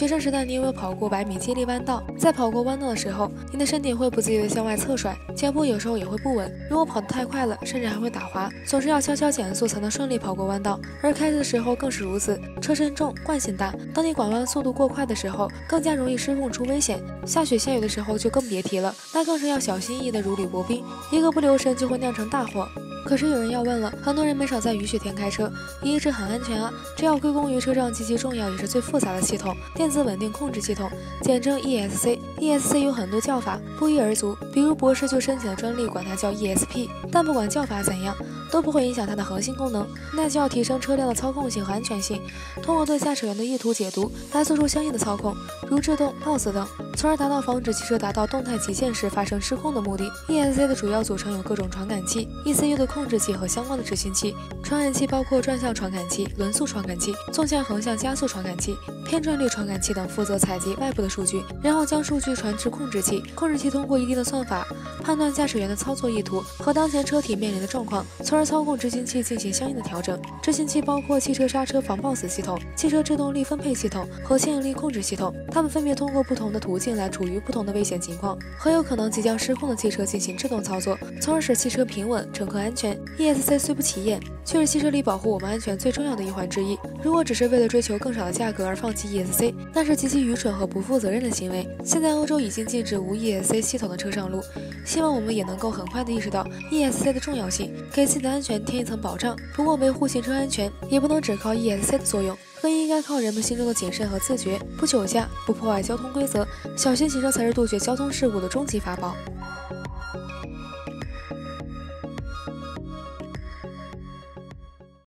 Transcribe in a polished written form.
学生时代，你有没有跑过100米接力弯道？在跑过弯道的时候，你的身体会不自觉地向外侧甩，脚步有时候也会不稳。如果跑得太快了，甚至还会打滑，总是要悄悄减速才能顺利跑过弯道。而开车的时候更是如此，车身重，惯性大，当你拐弯速度过快的时候，更加容易失控出危险。下雪下雨的时候就更别提了，那更是要小心翼翼地如履薄冰，一个不留神就会酿成大祸。可是有人要问了，很多人没少在雨雪天开车，也一直很安全啊，这要归功于车上极其重要也是最复杂的系统——电子稳定控制系统，简称 ESC。ESC 有很多叫法，不一而足，比如博士就申请了专利，管它叫 ESP。但不管叫法怎样，都不会影响它的核心功能，那就要提升车辆的操控性和安全性，通过对驾驶员的意图解读来做出相应的操控，如制动、pause 等，从而达到防止汽车达到动态极限时发生失控的目的。ESC 的主要组成有各种传感器、ECU 的控制器和相关的执行器。传感器包括转向传感器、轮速传感器、纵向横向加速传感器、偏转率传感器等，负责采集外部的数据，然后将数据传至控制器。控制器通过一定的算法判断驾驶员的操作意图和当前车体面临的状况，从而操控执行器进行相应的调整。执行器包括汽车刹车防抱死系统、汽车制动力分配系统和牵引力控制系统，它们分别通过不同的途径来处于不同的危险情况，和有可能即将失控的汽车进行制动操作，从而使汽车平稳、乘客安全。ESC 虽不起眼，却是汽车里保护我们安全最重要的一环之一。如果只是为了追求更少的价格而放弃 ESC， 那是极其愚蠢和不负责任的行为。现在欧洲已经禁止无 ESC 系统的车上路，希望我们也能够很快地意识到 ESC 的重要性，给自己的安全添一层保障。不过维护行车安全也不能只靠 ESC 的作用，更应该靠人们心中的谨慎和自觉，不酒驾，不破坏交通规则，小心行车才是杜绝交通事故的终极法宝。